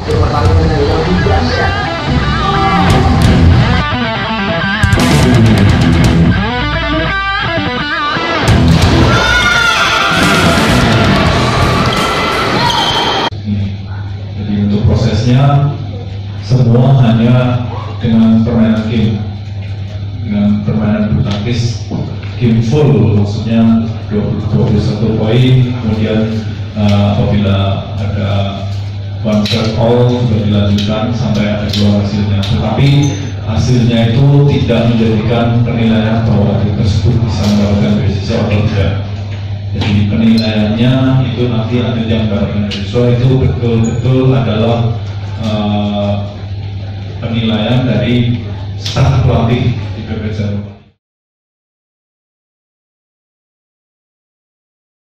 pertarungan yang lebih dahsyat. Jadi untuk prosesnya semua hanya dengan permainan game, dengan permainan bulu tangkis game full, maksudnya 21 poin. Kemudian apabila ada one shot all sudah dilanjutkan sampai ada keluar hasilnya, tetapi hasilnya itu tidak menjadikan penilaian bahwa tim tersebut bisa mendapatkan beasiswa atau tidak. Jadi penilaiannya itu nanti atlet yang mendapatkan beasiswa itu betul-betul adalah penilaian dari staf pelatih di PB Jarum.